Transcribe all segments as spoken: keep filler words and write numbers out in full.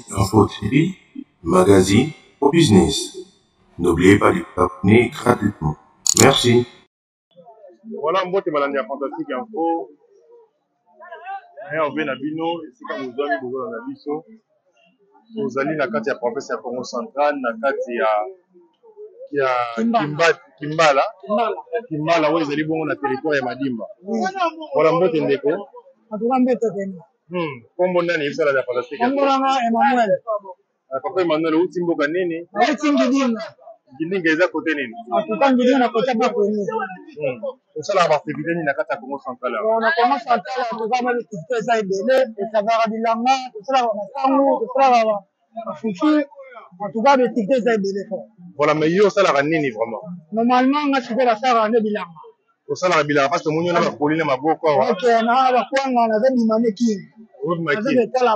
info T V, magazine au business. N'oubliez pas de vous abonner gratuitement. Merci. Voilà, mbote balandi ya fantastique info. On vient na bino, ici comme vous avez besoin na biso. Vous allez na kati ya province ya Congo central, na kati ya ya Kimbala, Kimbala, Kimbala, oui, ils allaient bon na territoire ya Madimba. Voilà, mbote ndeko. Atuka mbeto tena. Hmm, kombo nani yebisala ya fantastique. Kombo nanga Emmanuel. Papa Emmanuel uti mboka nini? Uti ngidinga. Ngidinga eza kote nini? Atuka ngidinga na kote ba Congo. Hmm. Osala ba activité ni na kati ya Congo central. Na Congo central atuka ma activité za ibele, esavara bilanga, tosala ba masango, tosala ba fufu. Atuka ba activité za ibele fo. Voilà, mais yo osala nini vraiment? Normalement nga siko la sara ne bilanga. Osala bilanga parce que munyo na ba kolina maboko awa. OK, na ba kwanga na za bimane ki. Vous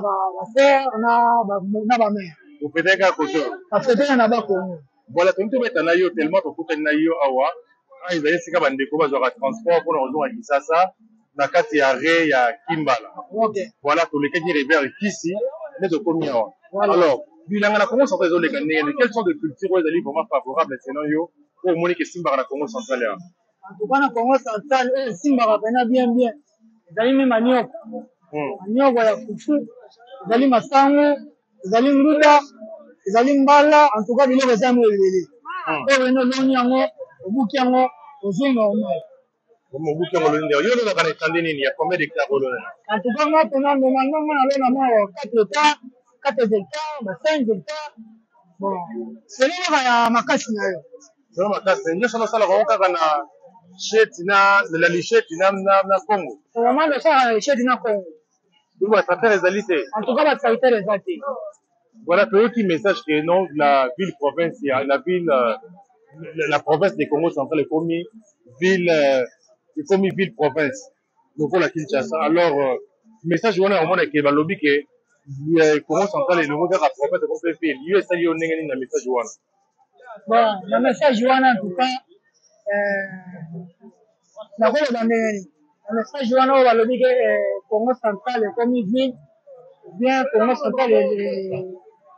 faites un côté. Voilà, tout le monde a eu tellement de coups de naïo awa. Ils avaient ces cabines de combat sur le transport pour nous rejoindre ici ça. Na kati ya re ya Kimbala. Voilà, tous les cas qui révèrent ici, mais au premier awa. Alors, bilanga na Congo central les Ghanéens, quelles sont les cultures où ils allaient vraiment favorables sinon yo pour monique Simba na Congo central là. En tout cas na Congo central, Simba va bien bien. Ils même manioc. Manioc ya fufu, ezali masango, ezali nguda, ezali mbala, en tout cas biloko eza moelele. Oyo eno loni yango, obuki yango, ozonga omai. Comme obuki yango loni, yo lona kana etandi nini ya combien d'hectares lona? En tout cas moi tena normalement moi na lona moi quatre hectares, quatre hectares, ba cinq hectares. Bon, c'est là ya makasi na yo. C'est makasi, nyo sala sala ko kaka na cheti na la lichette na na Congo. Vraiment le ça lichette na Congo. Vous va traiter les alités. En tout cas, va traiter les alités. Voilà, pour eux qui message que non, la ville province, la ville, euh, la, la province des Congo central est commis ville, euh, est commis ville province. Donc pour la Kinshasa. Alors, euh, message on a au moins que le lobby que le Congo central est le mot de la province de Congo pays. U S A y on est dans le message on. Bon, le message on en tout cas, euh, la rôle dans les le message on a au lobby que Congo central est commis ville. Bien Congo central et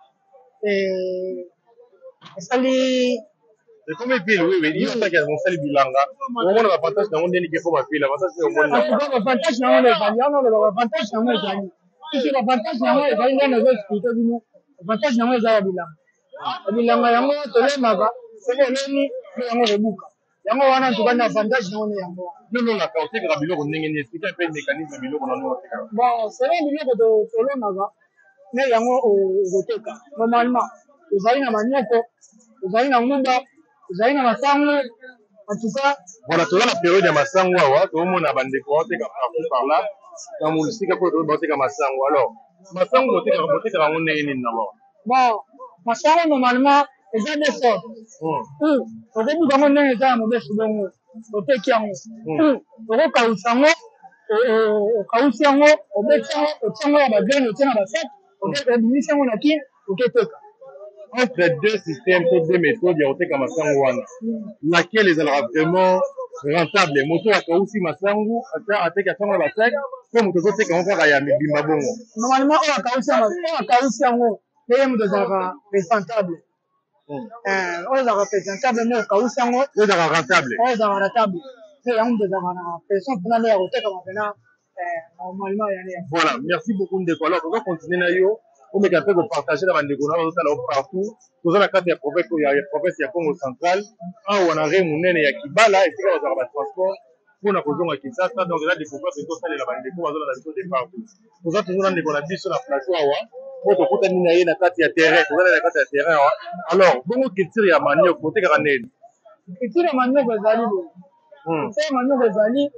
sali c'est comme une ville oui oui il y a ça qui est mon sali bilanga au moins l'avantage dans mon déni que faut ma ville l'avantage c'est au moins l'avantage dans le valley on a l'avantage dans le valley si l'avantage dans le valley on a expliqué nous l'avantage dans le valley bilanga bilanga yango tolemaka c'est nini yango rebuka yango wana tukana avantage dans le yango non non la kaote ka biloko ndenge ni expliquer un peu mécanisme biloko na no bon c'est les biloko de tolomaka mais yango okoteka normalement ezali na manioko ezali na ngumba ezali na masango en tout cas voilà toza na période ya masango awa tomona bandeko bateka partout par là na molisika po bateka masango alors masango boteka boteka yango ndenge nini d'abord bon masango normalement eza des sortes okobi bango ndenge eza ya mobesu bongo oteki yango okokausa yango okausi yango obeti yango otia yango ya bagraine otia na basete obimisi yango na kini oketeka entre deux systèmes, deux méthodes, il y a aussi comme masango wana. Laquelle est vraiment rentable? Moto a aussi masango, a teka sango la sec, comme moto ko teka onka ya bimba bongo. Normalement on a kausi yango, on a kausi yango, mais moto za rentable. Euh, on a rentable mais kausi yango, on a rentable. On a rentable. C'est yango moto za na personne pour na ya oteka maintenant normalement ya. Voilà, merci beaucoup ndeko. Alors on va continuer na yo. On est capable de partager la bande de Gona partout. Nous avons la carte de la province, il y a la province de Congo central. On a un Mounene et Kibala, et c'est là où on a le transport. Pour la cause de Kinshasa, donc là, des pouvoirs de tout ça, la bande de Gona, on a la partout. Nous avons toujours des Gona sur la plateau. Pour que vous ayez la carte de terrain, vous avez la carte de terrain. Alors, bon, culture et manioc, côté granel. Culture et manioc, vous allez. C'est manioc, vous allez.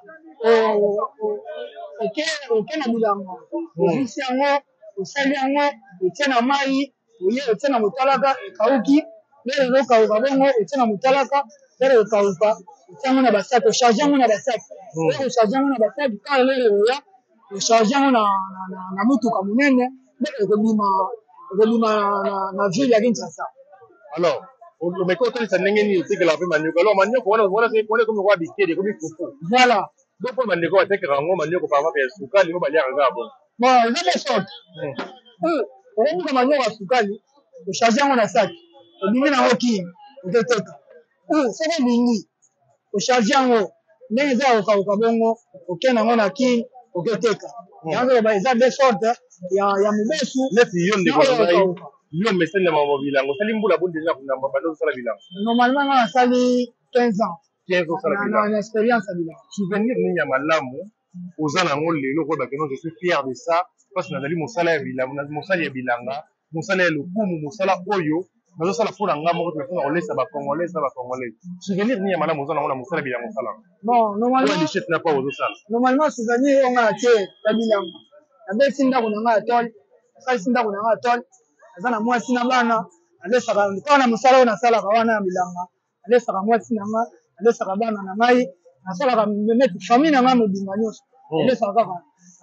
Ok, ok, na bilanga. Ici, osali yango otie na mai oye otie na motalaka ekauki lelo ezokauka bongo otie na motalaka lelo ekauka otie yango na basaki ocharge yango na basaki lelo ocharge yango na basaki kala lelo oya ocharge yango na motuka monene lelo ekobima ekobima na ville ya Kinshasa. Alors omeka otalisa ndenge nini otekela mpe manioko alors manioko wana wana komi kwa bikede komi fufu voilà donc mpo bandeko batekaka yango manioko par exemple ya sukali mo baliaka kaka bon bon eza des sortes okobuka manyoka ya sukali ocharge yango na saki obimi nango kini oketeka ou soki olingi ocharge yango ndenge eza ya kokauka bongo okende yango na kini oketeka yango loba eza de sorte ya mobesu neti yo ndeko na ngai yo mesali na mambo bilango osali mbula bo déjà kunamba bando osala bilango normalement nga nasali quinze ans quinze ans osala bilango na expérience ya bilango souvenir nini ya malamu oza nango lelo koyeba keno je suis fier de ça parce que nazali mosala ya bilanga mosala ya bilanga mosala ya lokumu mosala oyo nazosala mpona nga moko mpona kolesa bacongolais na bacongolais souvenir nini ya malamu oza nango na mosala bilanga osala bon normalement lichette na pa ozosala normalement souvenir oyo nga natie ya bilanga nabesi ndako na nga ya tole nasalisi ndako na nga ya tole aza na mwasi na bana alesaka kaka na mosala oyo nasalaka wana ya bilanga alesaka mwasi na nga alesaka bana na ngai nasalaka neti famille na ngai mobimba nyonso alesaka kaka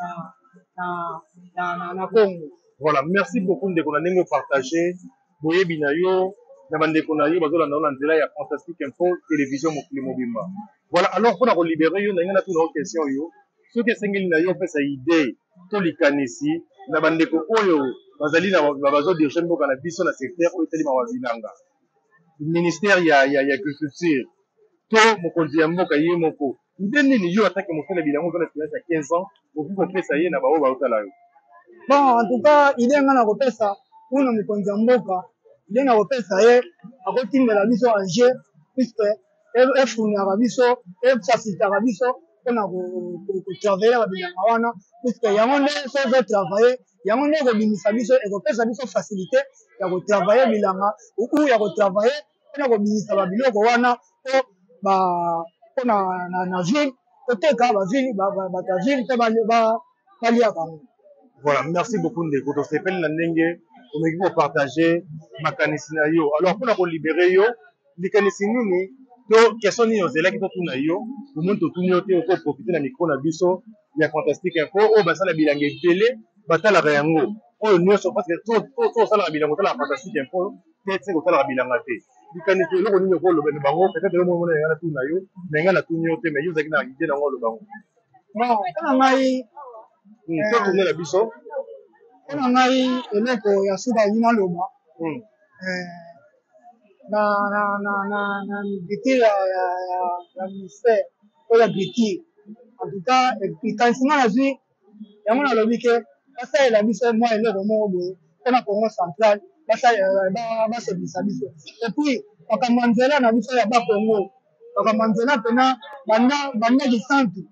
na Congo. Voilà, merci beaucoup ndeko na ndenge opartage boyebi na yo na bandeko na yo bazolanda na nzela ya Fantastique Info télévision mokili mobimba. Voilà, alors mpona kolibere yo ndenge natuna o question yo soki esengeli na yo opesa idée to likanisi na bandeko oyo bazali na bazodirige mboka na biso na secteur oyo etelemaka bilanga ministère ya agriculture to mokonzi ya mboka ye moko ide nini yo atake mosala bilango mpona expérience ya quinze ans okoki kopesa ye na bao baotala yo? Bon, en tout cas ide nga na kopesa mpona mokonzi ya mboka ide na kopesa ye akotindela biso ange puisque efunaka biso efacilitaka biso mpona kotravaille babilanga wana puisque yango nde so ozotravaille yango nde ekobimisa biso ekopesa biso facilité ya kotravaille bilanga ou ya kotravaille mpona kobimisa babiloko wana po mpona na ville koteka baville bato ya ville mpe baliaka yango. Voilà, merci beaucoup ndeko tosepeli na ndenge omeki kopartage makanisi na yo alors mpona kolibere yo likanisi nini to question nini ozelaki totuna yo omoni totuni yo te okoprofite na mikro na biso ya Fantastique Info oyo basala bilanga ebele batalaka yango oyo nyonso parce que tosalaka bilanga otalaka Fantastique Info te te kotalaka bilanga te likanisi eloko nini okoloba na bango peut-être yo momona yanga natuna yo na yanga natuni yo te mais yo ozalaki na idée nango olobango bon mpona ngai to tourne na biso mpona ngai eloko ya suka alingi naloba na agriculture ya ministère oyo agriculture en tout cas likanisi nga nazwi yango nalobi ke basalela biso mwa eloko moko boye mpona Congo central basepelisa biso epuis makambo ya nzela na biso ya bakongo makambo ya nzela mpena banda kisantu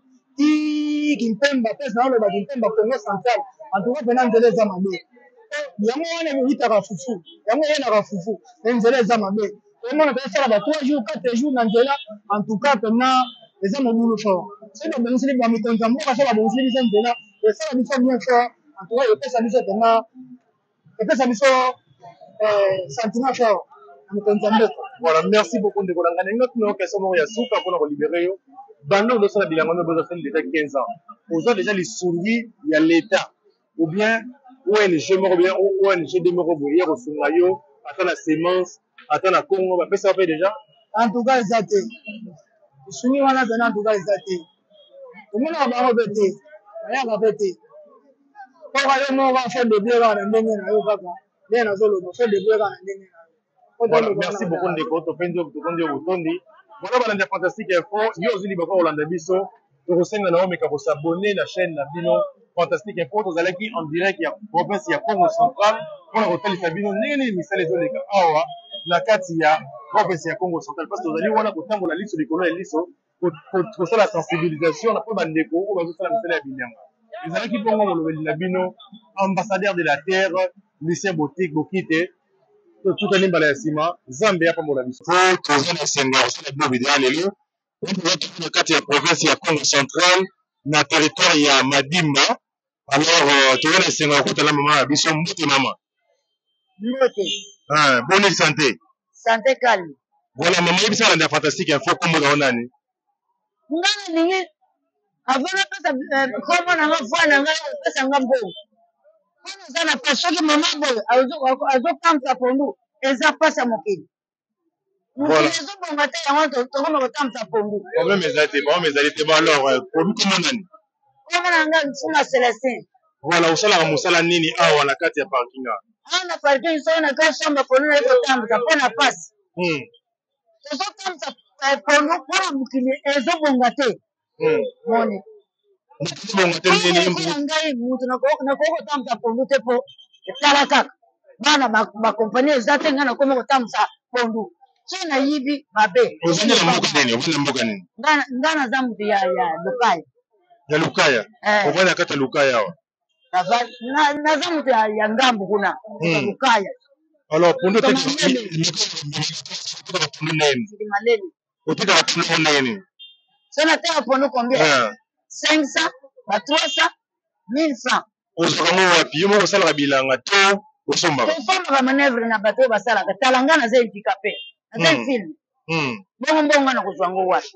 ti kimpemba pese na oloba kimpemba Congo central en tout cas mpena nzela eza mabe yango wana eyitaka fufu yango eyenaka fufu me nzela eza mabe omona mpe esala ba trois jours quatre jours na nzela en tout cas mpena eza mobulu fort soki babongisili bamikonzi ya mboka so babongisili biso nzela esala biso bien fort en tout cas epesa biso mpena epesa biso sentiment fort na mikonzi ya mboka. Voilà, merci beaucoup ndeko na ngai ndenge natuna question moko ya suka mpona kolibere yo bando ozosala bilanga no bozosala déjà quinze ans oza déjà lisungi ya l'état ou bien O N G moko bien O N G de moko boye ya kosunga yo ata na semence ata na Congo bapesa mpe déjà en tout cas eza te lisungi wana mpena en tout cas eza te omonaka bango mpe te bayaka mpe te mpoka yo moko afa debie kaka na ndenge na yo kaka ndenge nazoloba fa debie kaka na ndenge na yo. Voilà, merci beaucoup ndeko topendi tokondi obutondi voilà balanda Fantastique Info yo ozili bako kolanda biso tokosenga na omeka kosabone na chaîne na bino Fantastique Info tozalaki en direct ya province ya Congo central mpona kotalisa bino ndenge nini misala ezoleka awa na kati ya province ya Congo central parce que tozali wana kotambola liso likolo ya liso kosala sensibilisation na mpo bandeko oyo bazosala misala ya bilanga ezalaki bongo molobeli na bino ambassadeur de la terre Lucien Botik Bokite tutali mbala ya nsima Nzambe apambola biso po toza na esengo ya kosala bino video lelo na kati ya province ya Congo central na territoire ya Madimba alors toza na esengo ya kotala mama ya biso mbote mama mbote bonne santé santé calme voilà mama yebisa balanda Fantastique Info kombo na yo nani nga nalingi avant napesa kombo na nga foi na ngai opesa nga mbongo mpona eza na pa soki mama boye azokamwisa pondu eza pasa mokili mokili ezobonga te yango tokoma kotamwisa pondu problème eza te problème ezali te alors kobi kombo nani kombo na nga nsuma Célestin voilà osalaka mosala nini awa na kati ya parkinga ana parking so na ka shamba pondu na iko tambuza pona pasi Hmm. tozotambuza pondu mpona mokili ezobonga te moni Bonga te nini ya ngai mutu nakoki kotambuza pondu te mpo etala kaka bana bakompani eza te ngai nakomi kotambuza pondu so nayibi mabe ozali na mboka nini ovandi na mboka nini ngai naza mutu ya lokaya ya lukaya ovandi na kati ya lukaya awa naza mutu ya ngambu kuna ya lukaya alors pondu otekaka nini otekaka pondu nini so nateka pondu combien cinq cents ba trois cents mille francs ozwaka ngo wapi yo moko osalaka bilanga to osombaka tosombaka manevre na bato oyo basalaka tala nga naza handicapé naza filme bongo mbongo na kozwa ngo wapi.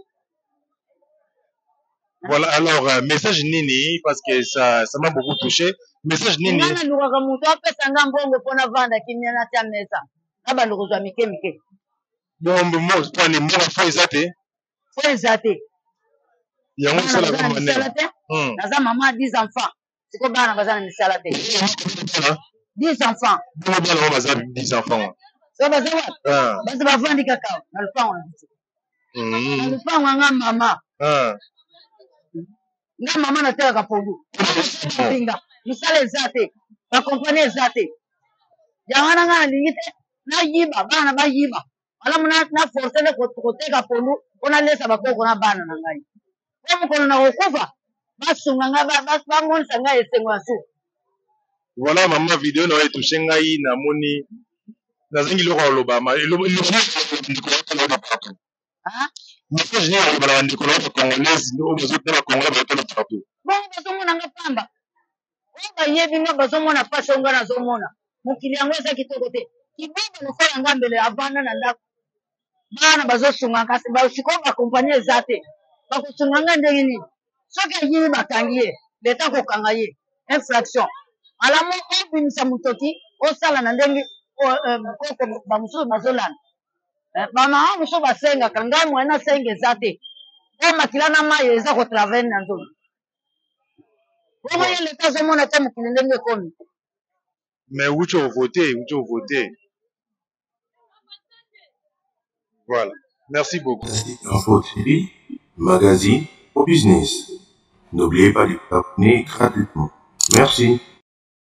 Voilà, alors, euh, message nini, parce que ça ça m'a beaucoup touché. Message nini. Ngana lukaka mutu apesa nga mbongo mpona vanda kimia na tia mesa. Aba kozwa mike mike. Bombo mo pani mo fo ezate. Fo ezate. Yango sala ka manela. Naza mama dix enfants. Siko bana bazana misala te. dix enfants. Bombo bana bazana dix enfants. So bazawa. Ah. Baza bavandi kakao na lupango. Mm. Na lupango nga mama. Ah. Nga mama natekaka pondu pinga misala eza te bakompani eza te yango wana nga nalingi te nayiba bana bayiba malamu naforcele koteka pondu mpo nalesa bakoko na bana na ngai po mokolo na kokufa basunga ngai bangonisa ngai esengo ya suka. Voilà mama video na etushe ngai namoni nazangi eloko ya koloba message ni ya bala ndiko na congolaise ndo bozo tala kongola ba tala partout bongo bazomona nga pamba oyo bayebi nga bazomona pasi onga nazomona mokili yango eza kitoko te kibaba lokola nga mbele avanda na ndako bana bazosunga kasi basikoyo bakompani eza te bakosunga nga ndenge nini soki ayibi bakangi ye leta kokanga ye infraction alamu obimisa motoki osala na ndenge koko bamosusu bazolanda bamama mosusu basengaka ngai moye nasenga eza te oyo makila na mai eza kotravele na nzoto bongo ye leta azomona te mokili ndenge ekomi mais wuti ovote wuti ovote voilà merci beaucoup. Info T V, magazine au business. N'oubliez pas de vous abonner gratuitement. Merci.